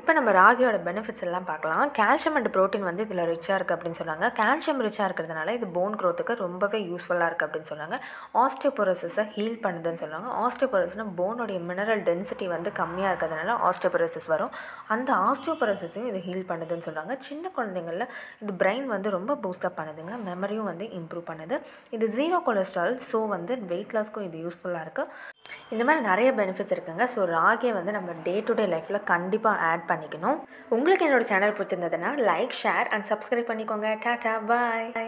இப்போ நம்ம ராகியோட பெனிஃபிட்ஸ் எல்லாம் பார்க்கலாம். கால்சியம் அண்ட் புரோட்டீன் வந்து இதில் ரிச்சாக இருக்குது அப்படின்னு சொன்னாங்க. கால்சியம் ரிச்சாக இருக்கிறதுனால இது போன் க்ரோத்துக்கு ரொம்பவே யூஸ்ஃபுல்லாக இருக்குது அப்படின்னு சொன்னாங்க. ஆஸ்டியோபோரோசிஸை ஹீல் பண்ணுதுன்னு சொன்னாங்க. ஆஸ்டியோபோரோசிஸ்னால் போனுடைய மினரல் டென்சிட்டி வந்து கம்மியாக இருக்கிறதுனால ஆஸ்டியோபோரோசிஸ் வரும். அந்த ஆஸ்டியோபோரோசிஸையும் இது ஹீல் பண்ணுதுன்னு சொன்னாங்க. சின்ன குழந்தைங்களில் இது பிரெயின் வந்து ரொம்ப பூஸ்டப் பண்ணுதுங்க. மெமரியும் வந்து இம்ப்ரூவ் பண்ணுது. இது 0 கொலஸ்ட்ரால், ஸோ வந்து வெயிட் லாஸ்க்கும் இது யூஸ்ஃபுல்லாக இருக்குது. இந்த மாதிரி நிறைய பெனிஃபிட்ஸ் இருக்குங்க. ஸோ ராகியை வந்து நம்ம டே டு டே லைஃப்பில் கண்டிப்பாக ஆட் பண்ணிக்கணும். உங்களுக்கு என்னோடய சேனல் பிடிச்சிருந்ததுன்னா லைக், ஷேர் அண்ட் சப்ஸ்கிரைப் பண்ணிக்கோங்க. டாடா, பாய்.